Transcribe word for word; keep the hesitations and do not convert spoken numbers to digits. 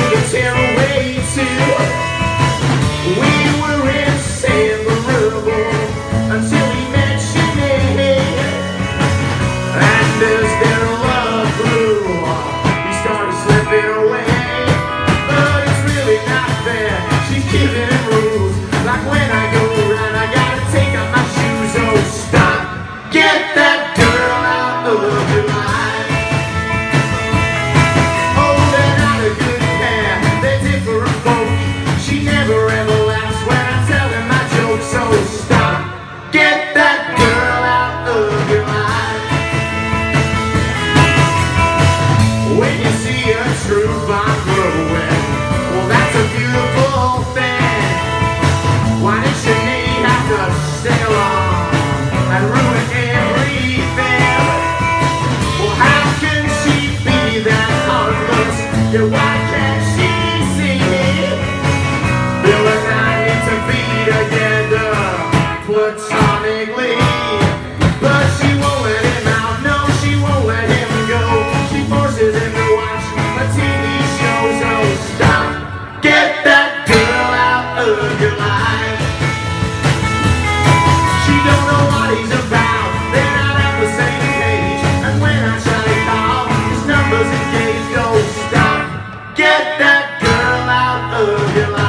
could tear away to. We were inseparable until he mentioned it. And as their love grew, he started slipping away. But it's really not fair, she's giving him rules. Like when I go around, I gotta take off my shoes. Oh, stop, get that girl out of your life. Oh, they're not a good pair, they're different folk. She never ever laughs when I tell her my jokes. So stop, get that girl out of your life. When you see a true vine growing, well, that's a beautiful thing. Why did Sinead have to stay along and ruin everything? Well, how can she be that heartless? Yeah, why can't she see it? Bill and I need to be together platonically, but she won't let him out. No, she won't let him go. She forces him to watch a T V show. So stop, get that girl out of your life. She don't know what he's about, they're not on the same page. And when I try to call, his number's engaged. Oh, stop, get that girl out of your life.